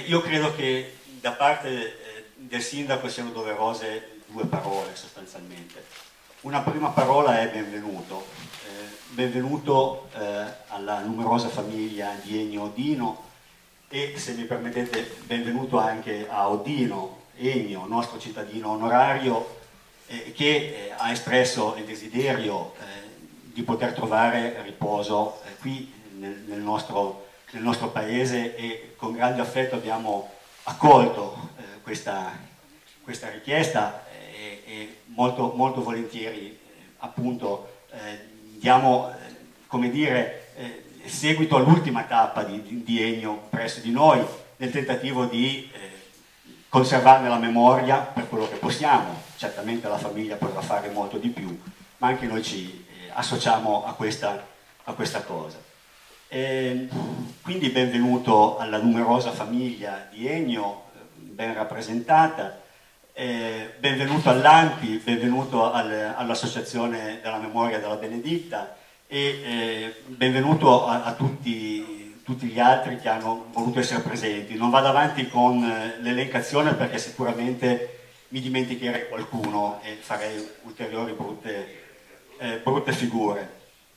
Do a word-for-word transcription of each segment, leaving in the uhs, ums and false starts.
io credo che da parte eh, del sindaco siano doverose due parole sostanzialmente. Una prima parola è benvenuto, eh, benvenuto eh, alla numerosa famiglia di Ennio Odino e, se mi permettete, benvenuto anche a Odino, Ennio, nostro cittadino onorario, eh, che eh, ha espresso il desiderio eh, di poter trovare riposo eh, qui nel, nel, nostro, nel nostro paese, e con grande affetto abbiamo accolto eh, questa, questa richiesta eh, e molto, molto volentieri eh, appunto eh, diamo eh, come dire eh, seguito all'ultima tappa di, di, di Ennio presso di noi, nel tentativo di eh, conservarne la memoria per quello che possiamo. Certamente la famiglia potrà fare molto di più, ma anche noi ci eh, associamo a questa, a questa cosa. E, quindi benvenuto alla numerosa famiglia di Ennio, ben rappresentata, eh, benvenuto all'A N P I, benvenuto al, all'Associazione della Memoria della Beneditta e eh, benvenuto a, a tutti, tutti gli altri che hanno voluto essere presenti. Non vado avanti con eh, l'elencazione perché sicuramente mi dimenticherei qualcuno e farei ulteriori brutte, eh, brutte figure.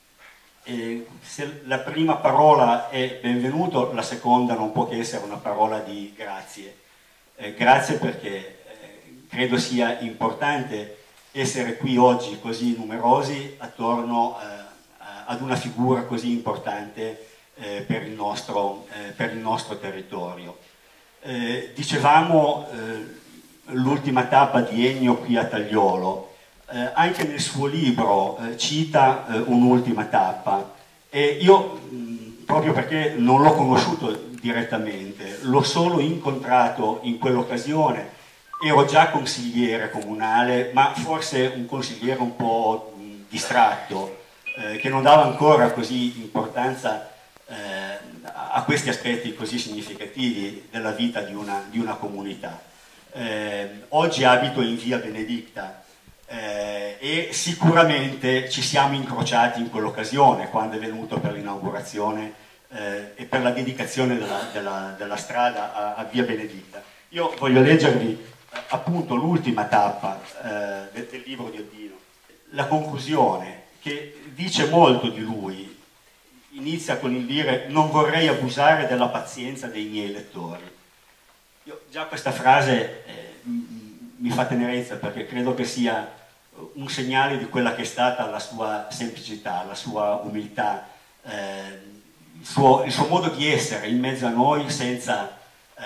E se la prima parola è benvenuto, la seconda non può che essere una parola di grazie. Eh, grazie perché eh, credo sia importante essere qui oggi così numerosi attorno eh, ad una figura così importante eh, per, il nostro, eh, per il nostro territorio. Eh, dicevamo eh, l'ultima tappa di Ennio qui a Tagliolo, eh, anche nel suo libro eh, cita eh, un'ultima tappa, e io mh, proprio perché non l'ho conosciuto direttamente, l'ho solo incontrato in quell'occasione, ero già consigliere comunale, ma forse un consigliere un po' mh, distratto, eh, che non dava ancora così importanza eh, a questi aspetti così significativi della vita di una, di una comunità. Eh, oggi abito in via Beneditta eh, e sicuramente ci siamo incrociati in quell'occasione quando è venuto per l'inaugurazione eh, e per la dedicazione della, della, della strada a, a via Beneditta. Io voglio leggervi eh, appunto l'ultima tappa eh, del, del libro di Odino, la conclusione, che dice molto di lui. Inizia con il dire: non vorrei abusare della pazienza dei miei lettori. Io, già questa frase eh, mi fa tenerezza perché credo che sia un segnale di quella che è stata la sua semplicità, la sua umiltà, eh, il, suo, il suo modo di essere in mezzo a noi senza,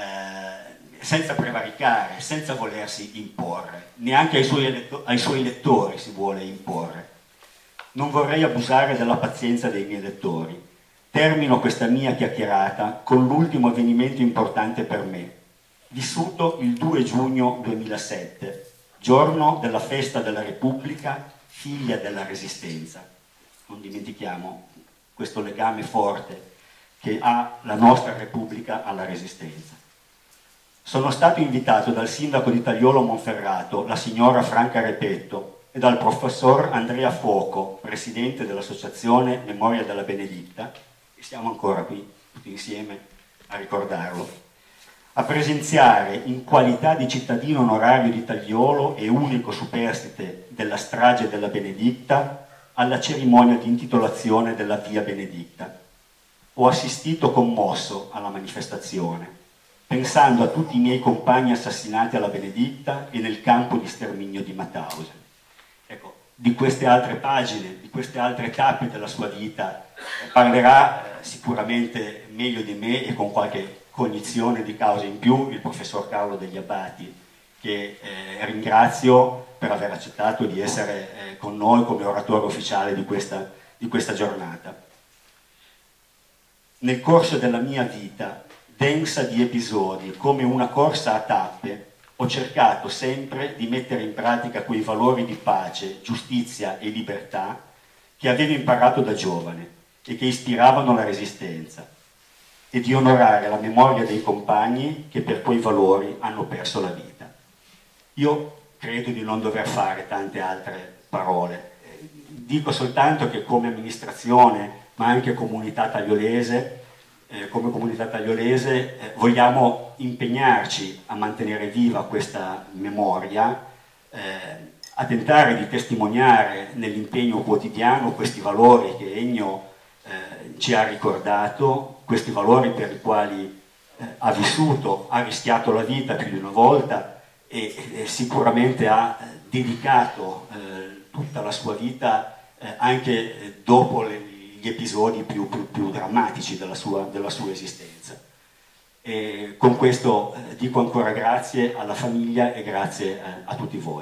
eh, senza prevaricare, senza volersi imporre, neanche ai suoi, ai suoi lettori si vuole imporre. Non vorrei abusare della pazienza dei miei lettori. Termino questa mia chiacchierata con l'ultimo avvenimento importante per me, vissuto il due giugno duemilasette, giorno della festa della Repubblica, figlia della Resistenza. Non dimentichiamo questo legame forte che ha la nostra Repubblica alla Resistenza. Sono stato invitato dal sindaco di Tagliolo Monferrato, la signora Franca Repetto, e dal professor Andrea Fuoco, presidente dell'Associazione Memoria della Beneditta, e siamo ancora qui tutti insieme a ricordarlo, a presenziare in qualità di cittadino onorario di Tagliolo e unico superstite della strage della Beneditta alla cerimonia di intitolazione della via Beneditta. Ho assistito commosso alla manifestazione, pensando a tutti i miei compagni assassinati alla Beneditta e nel campo di sterminio di Mauthausen. Ecco, di queste altre pagine, di queste altre tappe della sua vita parlerà eh, sicuramente meglio di me e con qualche cognizione di causa in più il professor Carlo Degli Abbati, che eh, ringrazio per aver accettato di essere eh, con noi come oratore ufficiale di questa, di questa giornata. Nel corso della mia vita, densa di episodi, come una corsa a tappe, ho cercato sempre di mettere in pratica quei valori di pace, giustizia e libertà che avevo imparato da giovane e che ispiravano la Resistenza, e di onorare la memoria dei compagni che per quei valori hanno perso la vita. Io credo di non dover fare tante altre parole. Dico soltanto che come amministrazione, ma anche comunità tagliolese, eh, come comunità tagliolese, eh, vogliamo impegnarci a mantenere viva questa memoria, eh, a tentare di testimoniare nell'impegno quotidiano questi valori che Ennio eh, ci ha ricordato, questi valori per i quali eh, ha vissuto, ha rischiato la vita più di una volta e, e sicuramente ha eh, dedicato eh, tutta la sua vita eh, anche eh, dopo le, gli episodi più, più, più drammatici della sua, della sua esistenza. E con questo eh, dico ancora grazie alla famiglia e grazie eh, a tutti voi.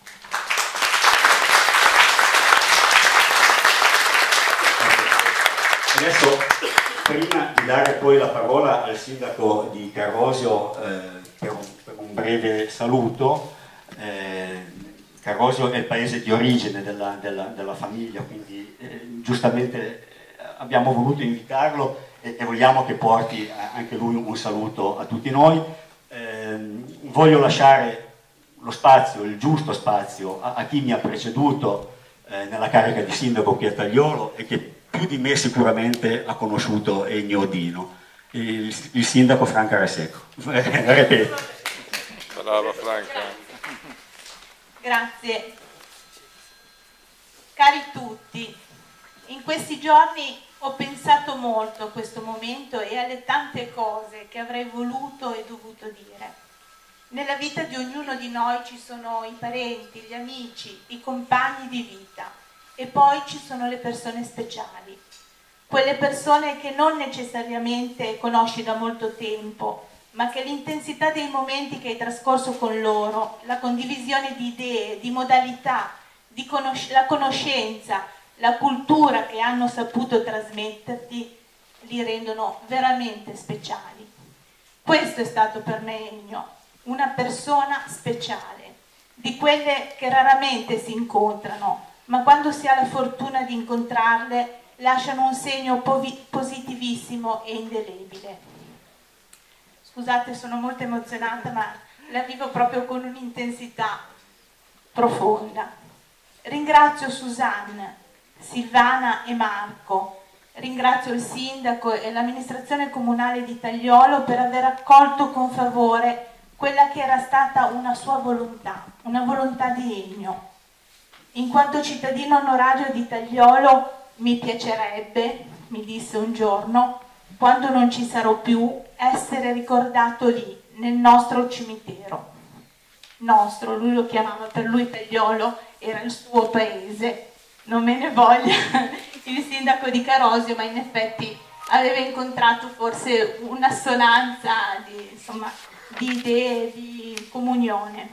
Adesso, prima di dare poi la parola al sindaco di Carrosio eh, per, un, per un breve saluto, eh, Carrosio è il paese di origine della, della, della famiglia, quindi eh, giustamente abbiamo voluto invitarlo e, e vogliamo che porti anche lui un saluto a tutti noi. Eh, voglio lasciare lo spazio, il giusto spazio a, a chi mi ha preceduto eh, nella carica di sindaco qui a Tagliolo e che più di me sicuramente ha conosciuto Ennio Odino, il, il sindaco Franca Resecco. Ripeto. Brava Franca. Grazie. Cari tutti, in questi giorni ho pensato molto a questo momento e alle tante cose che avrei voluto e dovuto dire. Nella vita di ognuno di noi ci sono i parenti, gli amici, i compagni di vita e poi ci sono le persone speciali, quelle persone che non necessariamente conosci da molto tempo, ma che l'intensità dei momenti che hai trascorso con loro, la condivisione di idee, di modalità, di conos- la conoscenza, la cultura che hanno saputo trasmetterti, li rendono veramente speciali. Questo è stato per me Ennio, una persona speciale, di quelle che raramente si incontrano, ma quando si ha la fortuna di incontrarle lasciano un segno positivissimo e indelebile. Scusate, sono molto emozionata, ma la vivo proprio con un'intensità profonda. Ringrazio Susanne, Silvana e Marco, ringrazio il sindaco e l'amministrazione comunale di Tagliolo per aver accolto con favore quella che era stata una sua volontà, una volontà di Ennio. In quanto cittadino onorario di Tagliolo mi piacerebbe, mi disse un giorno, quando non ci sarò più, essere ricordato lì, nel nostro cimitero. Nostro, lui lo chiamava, per lui Tagliolo era il suo paese, non me ne voglia il sindaco di Carrosio, ma in effetti aveva incontrato forse un'assonanza di, insomma, di idee, di comunione.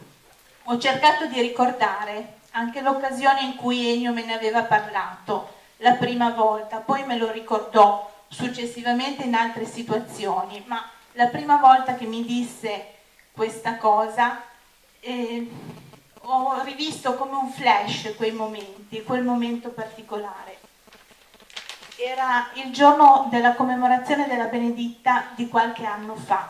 Ho cercato di ricordare anche l'occasione in cui Ennio me ne aveva parlato, la prima volta, poi me lo ricordò successivamente in altre situazioni, ma la prima volta che mi disse questa cosa eh, ho rivisto come un flash quei momenti, quel momento particolare. Era il giorno della commemorazione della Beneditta di qualche anno fa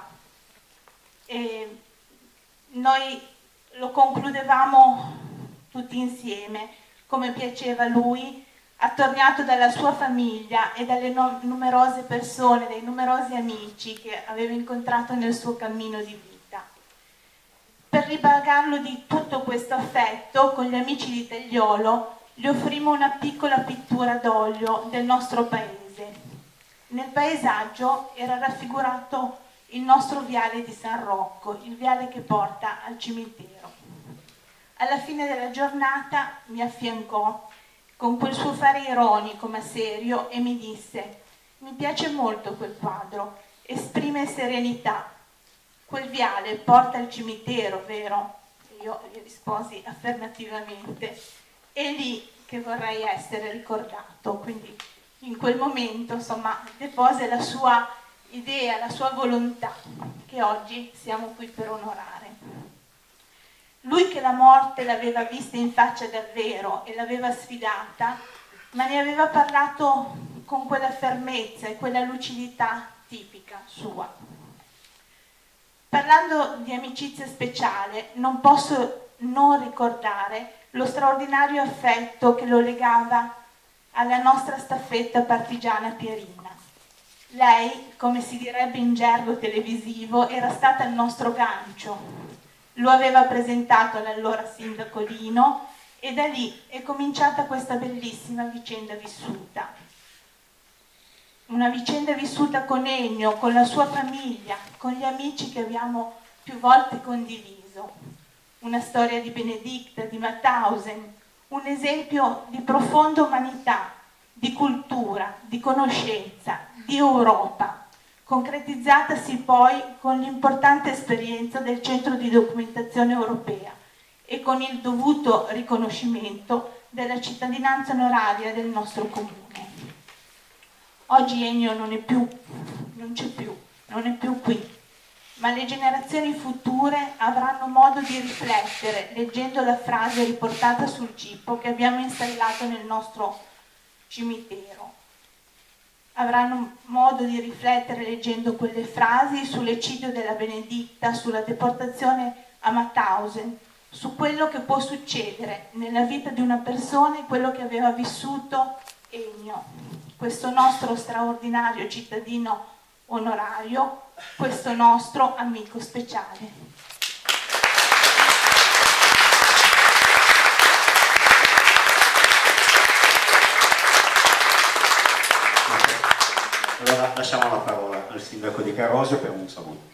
e noi lo concludevamo tutti insieme, come piaceva a lui, attorniato dalla sua famiglia e dalle no numerose persone, dai numerosi amici che aveva incontrato nel suo cammino di vita. Per ripagarlo di tutto questo affetto, con gli amici di Tagliolo, gli offrimmo una piccola pittura d'olio del nostro paese. Nel paesaggio era raffigurato il nostro viale di San Rocco, il viale che porta al cimitero. Alla fine della giornata mi affiancò con quel suo fare ironico ma serio e mi disse: mi piace molto quel quadro, esprime serenità. Quel viale porta al cimitero, vero? Io gli risposi affermativamente. È lì che vorrei essere ricordato. Quindi in quel momento, insomma, depose la sua idea, la sua volontà, che oggi siamo qui per onorare. Lui che la morte l'aveva vista in faccia davvero e l'aveva sfidata, ma ne aveva parlato con quella fermezza e quella lucidità tipica sua. Parlando di amicizia speciale, non posso non ricordare lo straordinario affetto che lo legava alla nostra staffetta partigiana Pierina. Lei, come si direbbe in gergo televisivo, era stata il nostro gancio. Lo aveva presentato all'allora sindaco Lino e da lì è cominciata questa bellissima vicenda vissuta. Una vicenda vissuta con Ennio, con la sua famiglia, con gli amici che abbiamo più volte condiviso. Una storia di Benedicta, di Mauthausen, un esempio di profonda umanità, di cultura, di conoscenza, di Europa, concretizzatasi poi con l'importante esperienza del Centro di Documentazione Europea e con il dovuto riconoscimento della cittadinanza onoraria del nostro comune. Oggi Ennio non è più, non c'è più, non è più qui, ma le generazioni future avranno modo di riflettere leggendo la frase riportata sul cippo che abbiamo installato nel nostro cimitero. Avranno modo di riflettere leggendo quelle frasi sull'eccidio della Benedicta, sulla deportazione a Mauthausen, su quello che può succedere nella vita di una persona e quello che aveva vissuto Ennio, questo nostro straordinario cittadino onorario, questo nostro amico speciale. Allora lasciamo la parola al sindaco di Carosio per un saluto.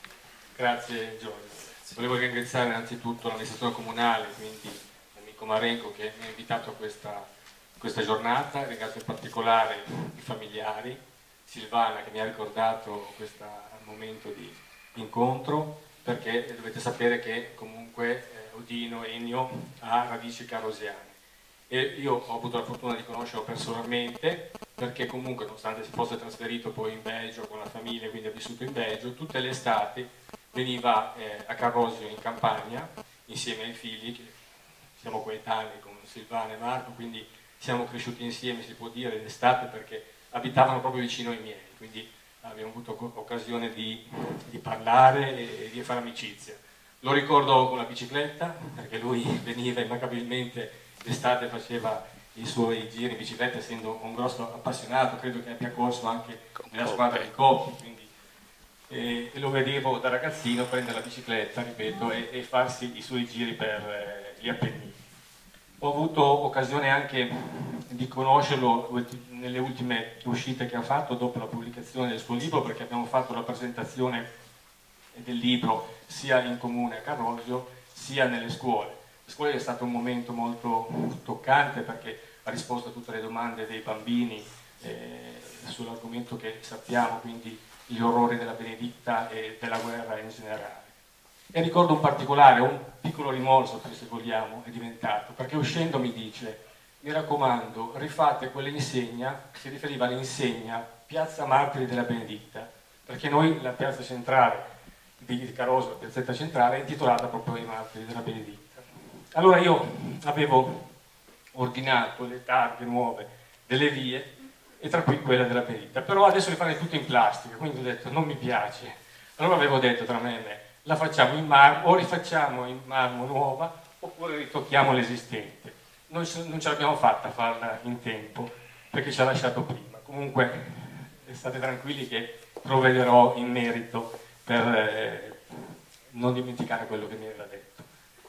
Grazie Giorgio. Volevo ringraziare innanzitutto l'amministratore comunale, quindi l'amico Marenco che mi ha invitato a questa, questa giornata, ringrazio in particolare i familiari, Silvana che mi ha ricordato questo momento di incontro, perché dovete sapere che comunque eh, Odino Ennio ha radici carosiane e io ho avuto la fortuna di conoscerlo personalmente, perché comunque nonostante si fosse trasferito poi in Belgio con la famiglia, quindi ha vissuto in Belgio, tutte le estati veniva eh, a Carrosio in campagna insieme ai figli, che siamo coetanei con Silvana e Marco, quindi siamo cresciuti insieme, si può dire, d'estate, perché abitavano proprio vicino ai miei, quindi abbiamo avuto occasione di, di parlare e di fare amicizia. Lo ricordo con la bicicletta, perché lui veniva immancabilmente d'estate, faceva i suoi giri in bicicletta, essendo un grosso appassionato, credo che abbia corso anche nella squadra di Coppi, quindi e, e lo vedevo da ragazzino prendere la bicicletta, ripeto, e, e farsi i suoi giri per eh, gli Appennini. Ho avuto occasione anche di conoscerlo nelle ultime uscite che ha fatto dopo la pubblicazione del suo libro, perché abbiamo fatto la presentazione del libro sia in comune a Carrosio sia nelle scuole. Le scuole è stato un momento molto toccante, perché ha risposto a tutte le domande dei bambini eh, sull'argomento che sappiamo, quindi gli orrori della Benedicta e della guerra in generale. E ricordo un particolare, un piccolo rimorso, se vogliamo, è diventato, perché uscendo mi dice: mi raccomando, rifate quell'insegna, si riferiva all'insegna Piazza Martiri della Benedicta, perché noi la piazza centrale di Carosio, la piazzetta centrale, è intitolata proprio ai Martiri della Benedicta. Allora io avevo ordinato le targhe nuove delle vie, e tra cui quella della Benedicta, però adesso le fanno tutte in plastica, quindi ho detto non mi piace. Allora avevo detto tra me e me: la facciamo in marmo, o rifacciamo in marmo nuova, oppure ritocchiamo l'esistente. Noi non ce l'abbiamo fatta a farla in tempo, perché ci ha lasciato prima. Comunque state tranquilli che provvederò in merito per eh, non dimenticare quello che mi aveva detto.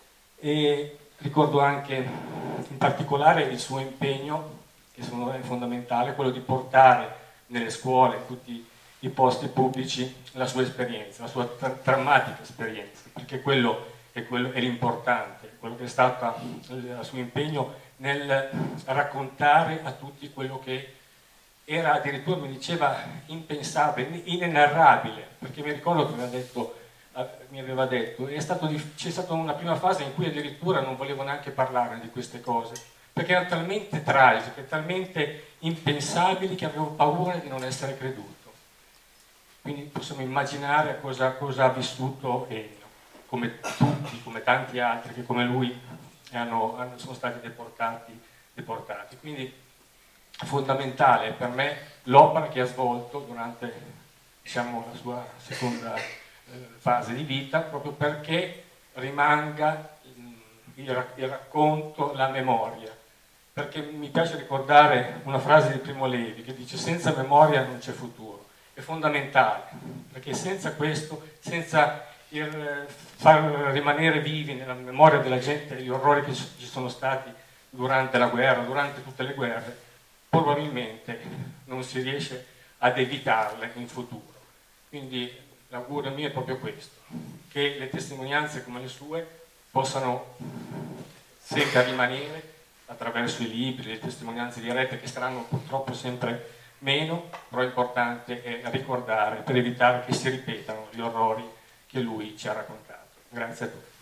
E ricordo anche in particolare il suo impegno, che è fondamentale, quello di portare nelle scuole, in tutti i posti pubblici, la sua esperienza, la sua tra drammatica esperienza, perché quello è, quello, è l'importante, quello che è stato il suo impegno nel raccontare a tutti quello che era, addirittura mi diceva, impensabile, inenarrabile, perché mi ricordo che mi aveva detto, mi aveva detto c'è stata una prima fase in cui addirittura non volevo neanche parlare di queste cose, perché erano talmente tragiche, talmente impensabili, che avevo paura di non essere creduto. Quindi possiamo immaginare cosa, cosa ha vissuto Ennio, come tutti, come tanti altri che come lui hanno, hanno, sono stati deportati, deportati. Quindi è fondamentale per me l'opera che ha svolto durante, diciamo, la sua seconda eh, fase di vita, proprio perché rimanga il, il racconto, la memoria. Perché mi piace ricordare una frase di Primo Levi che dice: senza memoria non c'è futuro. è fondamentale, perché senza questo, senza il, far rimanere vivi nella memoria della gente gli orrori che ci sono stati durante la guerra, durante tutte le guerre, probabilmente non si riesce ad evitarle in futuro. Quindi l'augurio mio è proprio questo, che le testimonianze come le sue possano sempre rimanere attraverso i libri, le testimonianze dirette, che saranno purtroppo sempre meno, però è importante è ricordare per evitare che si ripetano gli orrori che lui ci ha raccontato. Grazie a tutti.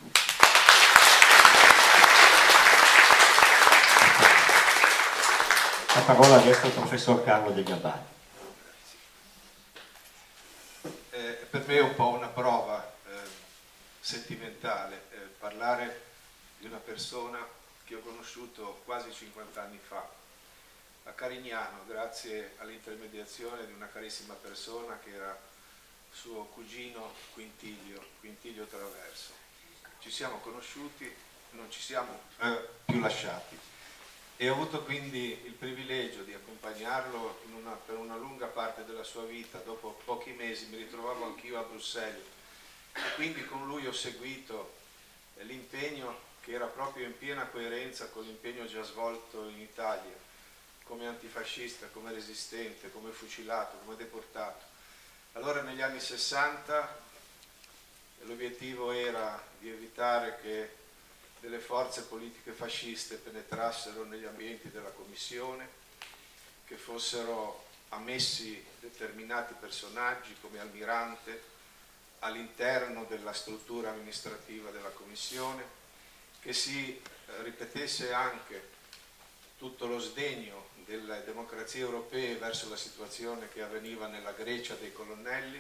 La parola adesso al professor Carlo De Gabbani. Eh, per me è un po' una prova eh, sentimentale eh, parlare di una persona che ho conosciuto quasi cinquanta anni fa a Carignano, grazie all'intermediazione di una carissima persona che era suo cugino Quintiglio, Quintiglio Traverso. Ci siamo conosciuti, non ci siamo eh, più lasciati e ho avuto quindi il privilegio di accompagnarlo in una, per una lunga parte della sua vita. Dopo pochi mesi mi ritrovavo anch'io a Bruxelles e quindi con lui ho seguito eh, l'impegno che era proprio in piena coerenza con l'impegno già svolto in Italia, come antifascista, come resistente, come fucilato, come deportato. Allora negli anni sessanta l'obiettivo era di evitare che delle forze politiche fasciste penetrassero negli ambienti della Commissione, che fossero ammessi determinati personaggi come Almirante all'interno della struttura amministrativa della Commissione, che si ripetesse anche tutto lo sdegno delle democrazie europee verso la situazione che avveniva nella Grecia dei colonnelli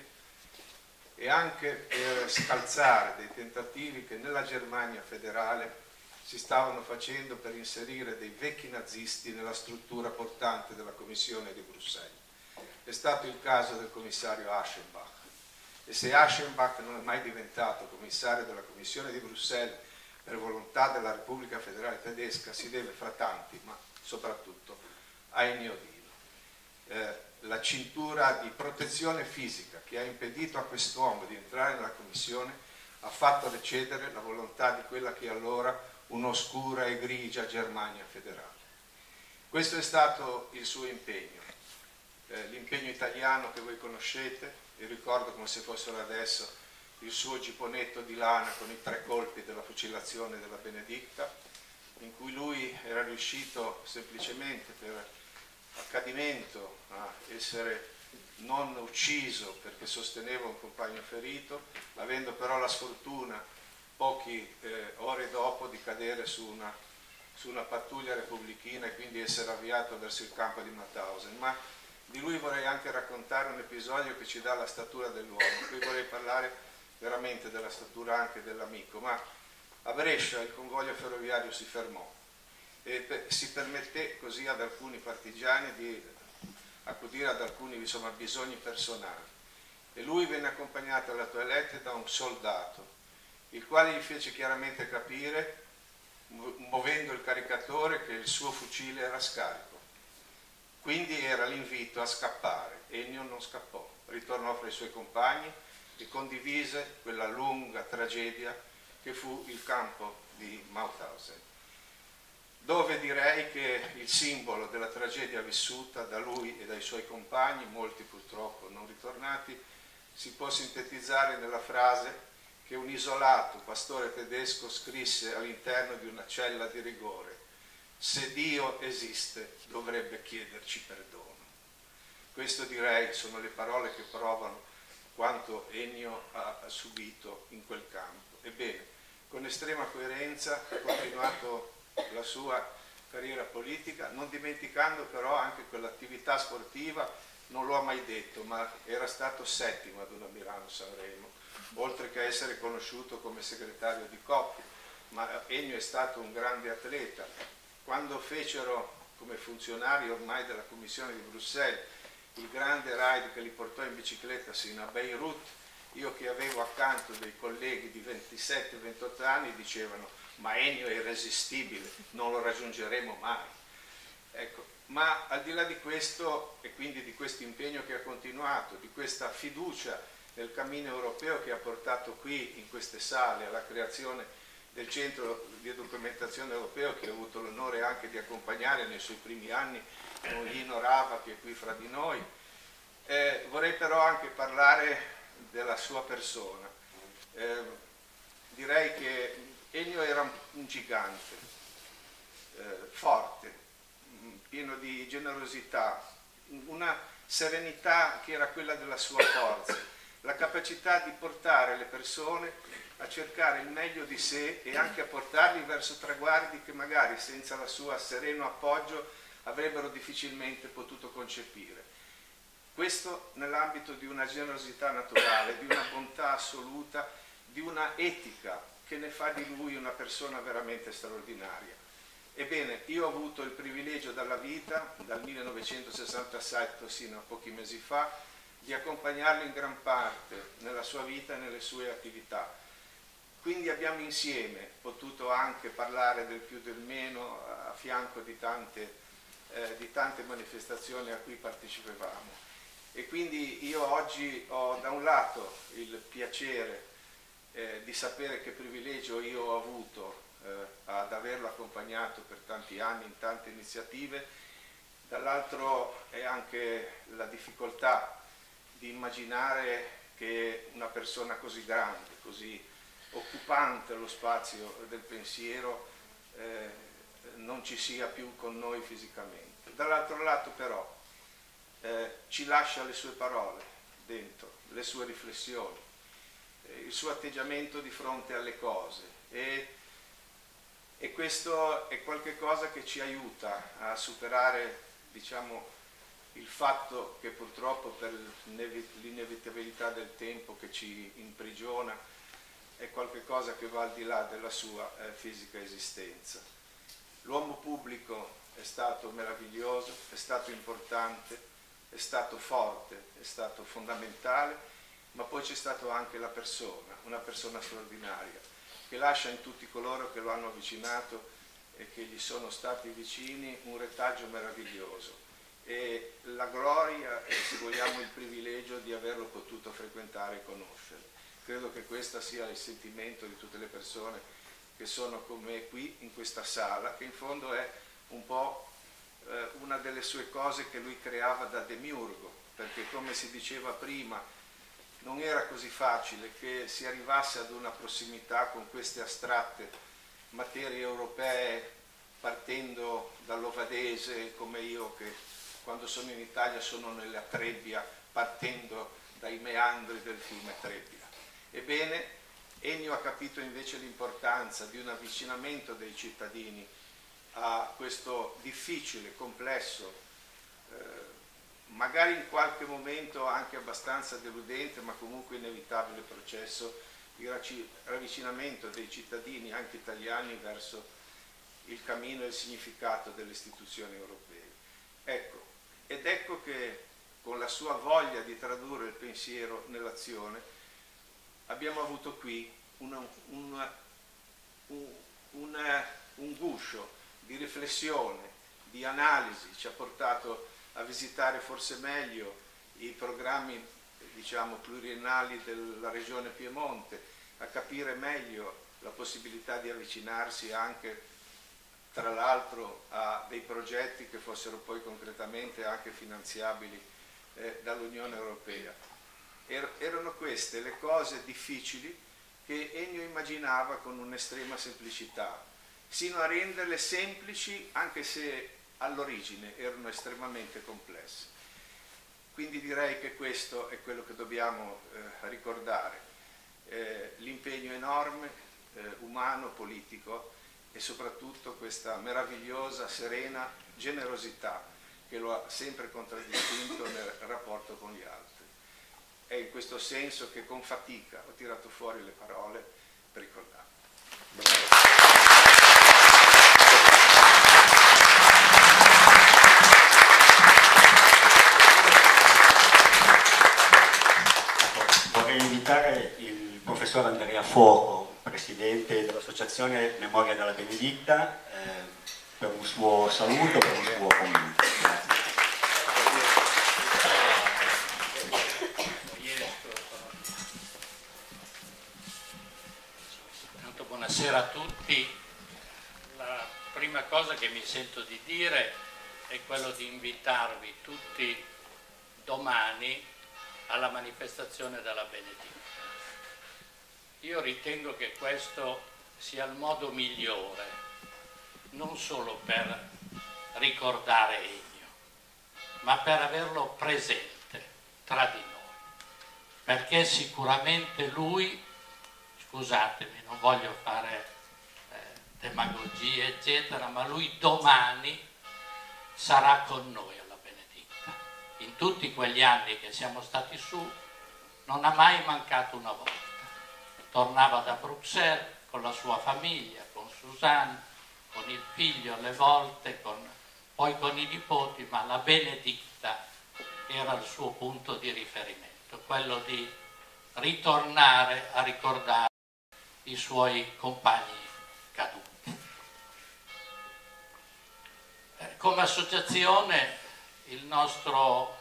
e anche per scalzare dei tentativi che nella Germania federale si stavano facendo per inserire dei vecchi nazisti nella struttura portante della Commissione di Bruxelles. È stato il caso del commissario Aschenbach e se Aschenbach non è mai diventato commissario della Commissione di Bruxelles per volontà della Repubblica Federale Tedesca si deve fra tanti, ma soprattutto a Ennio Dino. Eh, la cintura di protezione fisica che ha impedito a quest'uomo di entrare nella Commissione ha fatto recedere la volontà di quella che allora un'oscura e grigia Germania federale. Questo è stato il suo impegno, eh, l'impegno italiano che voi conoscete, e ricordo come se fossero adesso il suo gipponetto di lana con i tre colpi della fucilazione della Benedicta, in cui lui era riuscito semplicemente per accadimento a essere non ucciso perché sosteneva un compagno ferito, avendo però la sfortuna poche eh, ore dopo di cadere su una, su una pattuglia repubblichina e quindi essere avviato verso il campo di Mauthausen. Ma di lui vorrei anche raccontare un episodio che ci dà la statura dell'uomo. Qui vorrei parlare veramente della statura anche dell'amico, ma a Brescia il convoglio ferroviario si fermò e si permetté così ad alcuni partigiani di accudire ad alcuni insomma, bisogni personali e lui venne accompagnato alla toilette da un soldato il quale gli fece chiaramente capire, muovendo il caricatore, che il suo fucile era scarico, quindi era l'invito a scappare. Ennio non scappò, ritornò fra i suoi compagni e condivise quella lunga tragedia che fu il campo di Mauthausen, dove direi che il simbolo della tragedia vissuta da lui e dai suoi compagni, molti purtroppo non ritornati, si può sintetizzare nella frase che un isolato pastore tedesco scrisse all'interno di una cella di rigore: se Dio esiste dovrebbe chiederci perdono. Questo direi sono le parole che provano quanto Ennio ha subito in quel campo. Ebbene, con estrema coerenza ha continuato la sua carriera politica, non dimenticando però anche quell'attività sportiva, non lo ha mai detto, ma era stato settimo ad una Milano-Sanremo, oltre che essere conosciuto come segretario di coppia. Ma Ennio è stato un grande atleta. Quando fecero come funzionari ormai della Commissione di Bruxelles il grande raid che li portò in bicicletta sino a Beirut, io che avevo accanto dei colleghi di ventisette ventotto anni dicevano: ma Ennio è irresistibile, non lo raggiungeremo mai. Ecco, Ma al di là di questo, e quindi di questo impegno che ha continuato, di questa fiducia nel cammino europeo che ha portato qui in queste sale alla creazione del centro di documentazione europeo, che ho avuto l'onore anche di accompagnare nei suoi primi anni con Lino Rava, che è qui fra di noi, eh, vorrei però anche parlare della sua persona. Eh, direi che Ennio era un, un gigante, eh, forte, pieno di generosità, una serenità che era quella della sua forza, la capacità di portare le persone a cercare il meglio di sé e anche a portarli verso traguardi che magari senza la sua sereno appoggio avrebbero difficilmente potuto concepire. Questo nell'ambito di una generosità naturale, di una bontà assoluta, di una etica che ne fa di lui una persona veramente straordinaria. Ebbene, io ho avuto il privilegio dalla vita, dal millenovecentosessantasette sino a pochi mesi fa, di accompagnarlo in gran parte nella sua vita e nelle sue attività. Quindi abbiamo insieme potuto anche parlare del più del meno a fianco di tante, eh, di tante manifestazioni a cui partecipavamo. E quindi io oggi ho da un lato il piacere eh, di sapere che privilegio io ho avuto eh, ad averlo accompagnato per tanti anni in tante iniziative, dall'altro è anche la difficoltà di immaginare che una persona così grande, così occupante lo spazio del pensiero, eh, non ci sia più con noi fisicamente. Dall'altro lato però eh, ci lascia le sue parole dentro, le sue riflessioni, eh, il suo atteggiamento di fronte alle cose e, e questo è qualcosa che ci aiuta a superare, diciamo, il fatto che purtroppo per l'inevitabilità del tempo che ci imprigiona è qualcosa che va al di là della sua eh, fisica esistenza. L'uomo pubblico è stato meraviglioso, è stato importante, è stato forte, è stato fondamentale, ma poi c'è stato anche la persona, una persona straordinaria, che lascia in tutti coloro che lo hanno avvicinato e che gli sono stati vicini un retaggio meraviglioso. E la gloria e, se vogliamo, il privilegio di averlo potuto frequentare e conoscere. Credo che questo sia il sentimento di tutte le persone che sono con me qui in questa sala, che in fondo è un po' eh, una delle sue cose che lui creava da demiurgo, perché come si diceva prima non era così facile che si arrivasse ad una prossimità con queste astratte materie europee, partendo dall'Ovadese, come io che quando sono in Italia sono nella Trebbia, partendo dai meandri del fiume Trebbia. Ebbene, Ennio ha capito invece l'importanza di un avvicinamento dei cittadini a questo difficile, complesso, eh, magari in qualche momento anche abbastanza deludente, ma comunque inevitabile processo di ravvicinamento dei cittadini, anche italiani, verso il cammino e il significato delle istituzioni europee. Ecco, ed ecco che con la sua voglia di tradurre il pensiero nell'azione abbiamo avuto qui una, una, un, una, un guscio di riflessione, di analisi, ci ha portato a visitare forse meglio i programmi, diciamo, pluriennali della regione Piemonte, a capire meglio la possibilità di avvicinarsi anche, tra l'altro, a dei progetti che fossero poi concretamente anche finanziabili eh, dall'Unione Europea. Er- erano queste le cose difficili che Ennio immaginava con un'estrema semplicità, sino a renderle semplici anche se all'origine erano estremamente complesse. Quindi direi che questo è quello che dobbiamo eh, ricordare, eh, l'impegno enorme, eh, umano, politico, e soprattutto questa meravigliosa, serena generosità che lo ha sempre contraddistinto nel rapporto con gli altri. È in questo senso che con fatica ho tirato fuori le parole per ricordarlo. Vorrei invitare il professor Andrea Forro, presidente dell'associazione Memoria della Benedicta, eh, per un suo saluto, per un suo commento. Grazie. Buonasera a tutti. La prima cosa che mi sento di dire è quello di invitarvi tutti domani alla manifestazione della Benedicta. Io ritengo che questo sia il modo migliore, non solo per ricordare Ennio, ma per averlo presente tra di noi, perché sicuramente lui, scusatemi, non voglio fare eh, demagogie eccetera, ma lui domani sarà con noi alla Benedicta. In tutti quegli anni che siamo stati su non ha mai mancato una volta. Tornava da Bruxelles con la sua famiglia, con Susanne, con il figlio alle volte, con, poi con i nipoti, ma la Benedicta era il suo punto di riferimento, quello di ritornare a ricordare i suoi compagni caduti. Come associazione il nostro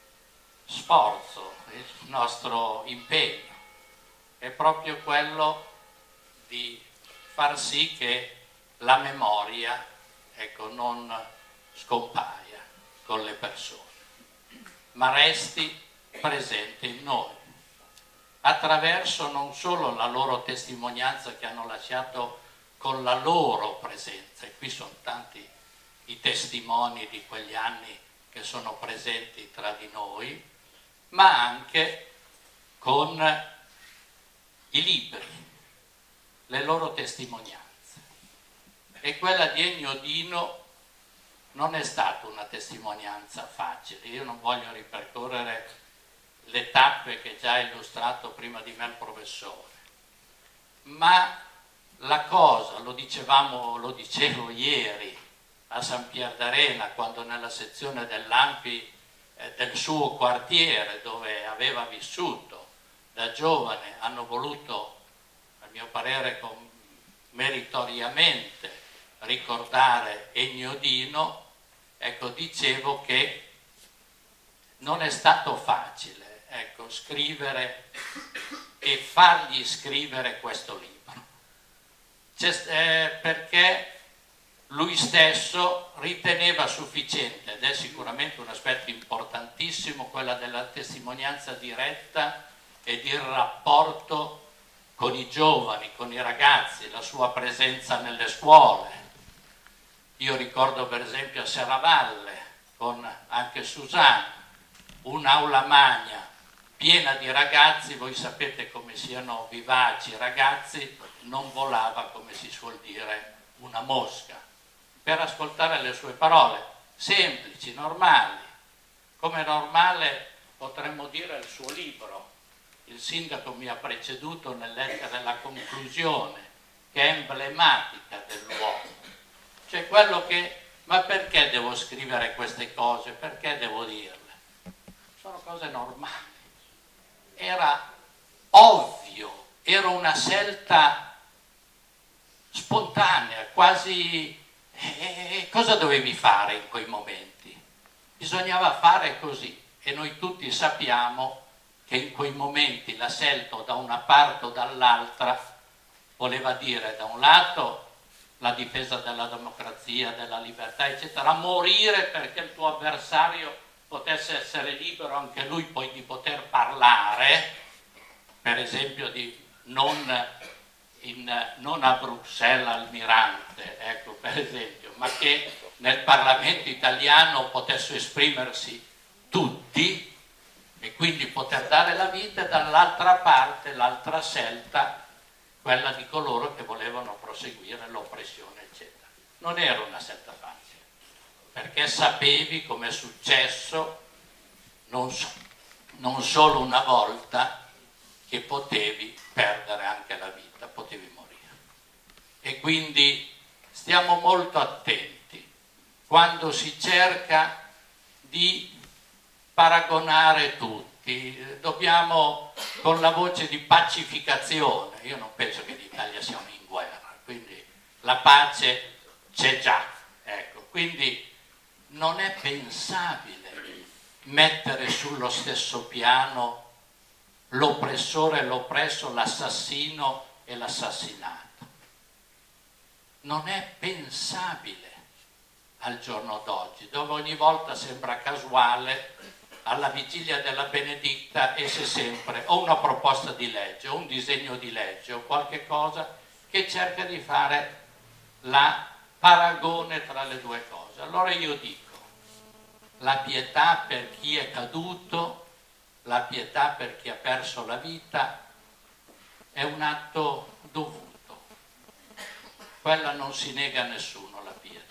sforzo, il nostro impegno è proprio quello di far sì che la memoria, ecco, non scompaia con le persone, ma resti presente in noi, attraverso non solo la loro testimonianza che hanno lasciato con la loro presenza, e qui sono tanti i testimoni di quegli anni che sono presenti tra di noi, ma anche con i libri, le loro testimonianze. E quella di Ennio Dino non è stata una testimonianza facile. Io non voglio ripercorrere le tappe che già ha illustrato prima di me il professore, ma la cosa, lo dicevamo, lo dicevo ieri a San Pier d'Arena, quando nella sezione dell'A N P I eh, del suo quartiere dove aveva vissuto da giovane hanno voluto, a mio parere con, meritoriamente ricordare Ennio Dino, ecco, dicevo che non è stato facile, ecco, scrivere e fargli scrivere questo libro, eh, perché lui stesso riteneva sufficiente, ed è sicuramente un aspetto importantissimo, quella della testimonianza diretta e del rapporto con i giovani, con i ragazzi, la sua presenza nelle scuole. Io ricordo per esempio a Serravalle, con anche Susanne, un'aula magna piena di ragazzi, voi sapete come siano vivaci i ragazzi, non volava, come si suol dire, una mosca, per ascoltare le sue parole, semplici, normali, come normale potremmo dire il suo libro. Il sindaco mi ha preceduto nel leggere la conclusione, che è emblematica dell'uomo. Cioè quello che, ma perché devo scrivere queste cose? Perché devo dirle? Sono cose normali. Era ovvio, era una scelta spontanea, quasi... Eh, cosa dovevi fare in quei momenti? Bisognava fare così, e noi tutti sappiamo che in quei momenti la scelta da una parte o dall'altra voleva dire da un lato la difesa della democrazia, della libertà, eccetera, morire perché il tuo avversario potesse essere libero anche lui poi di poter parlare, per esempio di non, in, non a Bruxelles al Mirante, ecco, per esempio, ma che nel Parlamento italiano potessero esprimersi tutti e quindi poter dare la vita, e dall'altra parte l'altra scelta, quella di coloro che volevano proseguire l'oppressione, eccetera. Non era una scelta facile, perché sapevi, come è successo non, so, non solo una volta, che potevi perdere anche la vita, potevi morire. E quindi stiamo molto attenti quando si cerca di paragonare tutti. Dobbiamo, con la voce di pacificazione, io non penso che l'Italia sia in guerra, quindi la pace c'è già, Quindi non è pensabile mettere sullo stesso piano l'oppressore e l'oppresso, l'assassino e l'assassinato. Non è pensabile al giorno d'oggi, dove ogni volta sembra casuale, alla vigilia della Beneditta esce sempre o una proposta di legge, o un disegno di legge, o qualche cosa che cerca di fare la paragone tra le due cose. Allora io dico, la pietà per chi è caduto, la pietà per chi ha perso la vita è un atto dovuto. Quella non si nega a nessuno, la pietà.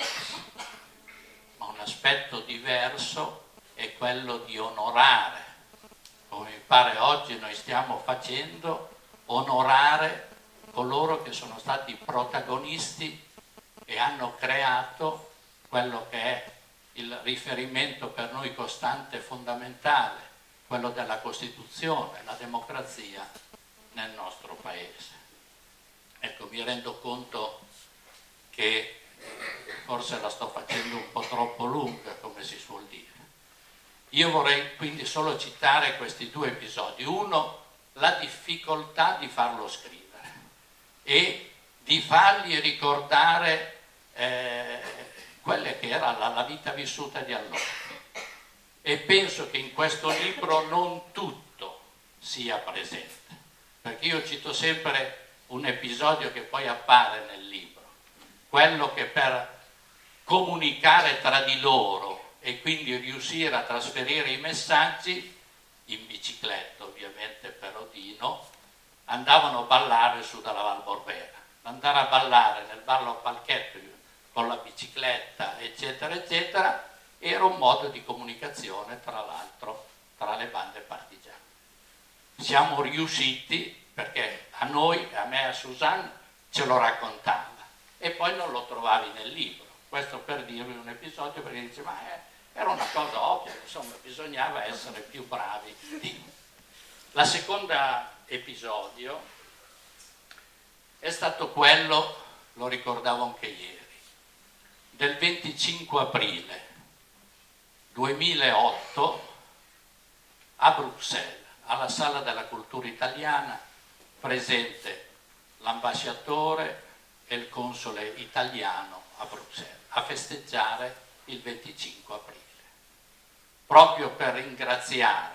Ma un aspetto diverso è quello di onorare, come mi pare oggi noi stiamo facendo, onorare coloro che sono stati protagonisti e hanno creato quello che è il riferimento per noi costante e fondamentale, quello della Costituzione, la democrazia nel nostro Paese. Ecco, mi rendo conto che forse la sto facendo un po' troppo lunga, come si suol dire. Io vorrei quindi solo citare questi due episodi. Uno, la difficoltà di farlo scrivere e di fargli ricordare eh, quella che era la, la vita vissuta di allora. E penso che in questo libro non tutto sia presente, perché io cito sempre un episodio che poi appare nel libro, quello che per comunicare tra di loro e quindi riuscire a trasferire i messaggi, in bicicletta ovviamente per Odino, andavano a ballare su dalla Val Borbera. Andare a ballare nel ballo a palchetto con la bicicletta eccetera eccetera era un modo di comunicazione, tra l'altro, tra le bande partigiane. Siamo riusciti perché a noi, a me e a Suzanne, ce lo raccontava e poi non lo trovavi nel libro. Questo per dirvi un episodio, perché dice ma è, era una cosa ovvia, insomma bisognava essere più bravi. La seconda episodio è stato quello, lo ricordavo anche ieri, del venticinque aprile duemilaotto a Bruxelles, alla Sala della Cultura Italiana, presente l'ambasciatore e il console italiano a Bruxelles, a festeggiare il venticinque aprile, proprio per ringraziare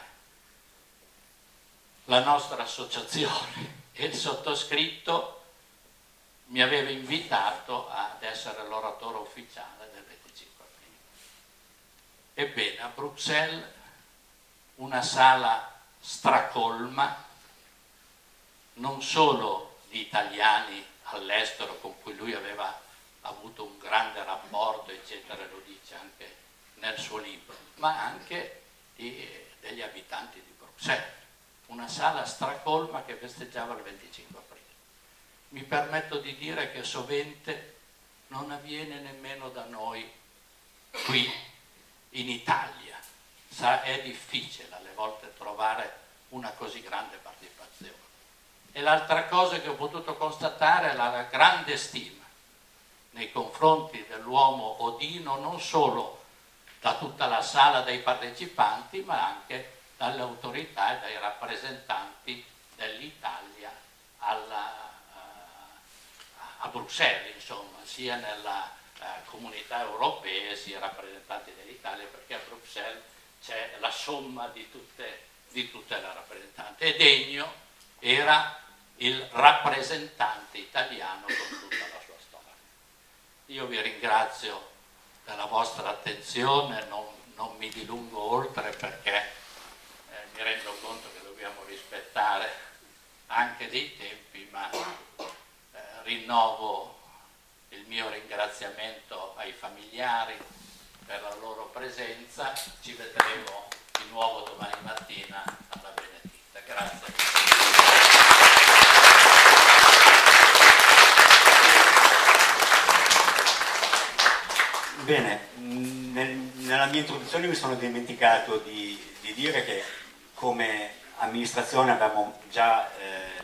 la nostra associazione e il sottoscritto mi aveva invitato ad essere l'oratore ufficiale del venticinque aprile. Ebbene, a Bruxelles una sala stracolma, non solo di italiani all'estero con cui lui aveva avuto un grande rapporto, eccetera, lo dice anche nel suo libro, ma anche di, degli abitanti di Bruxelles. Una sala stracolma che festeggiava il venticinque aprile. Mi permetto di dire che sovente non avviene nemmeno da noi qui in Italia. È difficile alle volte trovare una così grande partecipazione. E l'altra cosa che ho potuto constatare è la grande stima nei confronti dell'uomo Odino, non solo da tutta la sala dei partecipanti, ma anche dalle autorità e dai rappresentanti dell'Italia alla, uh, a Bruxelles, insomma, sia nella uh, comunità europea sia rappresentanti dell'Italia, perché a Bruxelles c'è la somma di tutte, di tutte le rappresentanti. E Degno era il rappresentante italiano con tutta la sua storia. Io vi ringrazio della vostra attenzione, non, non mi dilungo oltre perché eh, mi rendo conto che dobbiamo rispettare anche dei tempi, ma eh, rinnovo il mio ringraziamento ai familiari per la loro presenza. Ci vedremo di nuovo domani mattina alla Beneditta. Grazie. Bene, nel, nella mia introduzione mi sono dimenticato di, di dire che come amministrazione abbiamo già eh,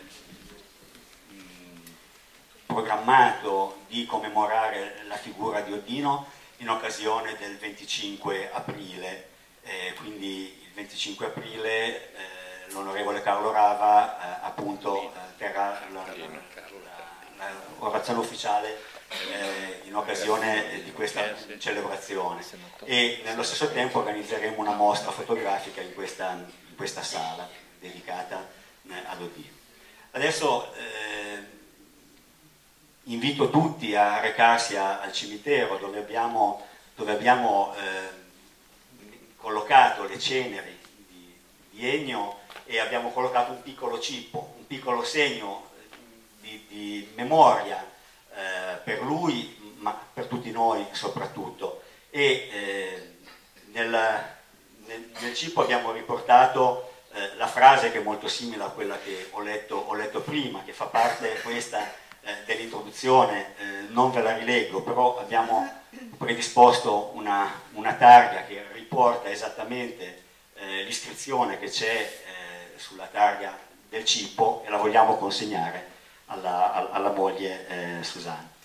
programmato di commemorare la figura di Odino in occasione del venticinque aprile, eh, quindi il venticinque aprile eh, l'onorevole Carlo Rava eh, appunto eh, terrà l'orazione ufficiale eh, in occasione di questa celebrazione, e nello stesso tempo organizzeremo una mostra fotografica in questa, in questa sala dedicata eh, ad Odino. Adesso eh, invito tutti a recarsi a, al cimitero dove abbiamo, dove abbiamo eh, collocato le ceneri di, di Ennio, e abbiamo collocato un piccolo cippo, un piccolo segno di, di memoria eh, per lui, ma per tutti noi soprattutto. E eh, nel, nel, nel cippo abbiamo riportato eh, la frase che è molto simile a quella che ho letto, ho letto prima, che fa parte questa eh, dell'introduzione, eh, non ve la rileggo, però abbiamo predisposto una, una targa che riporta esattamente eh, l'iscrizione che c'è eh, sulla targa del cippo, e la vogliamo consegnare alla, alla moglie eh, Susanna.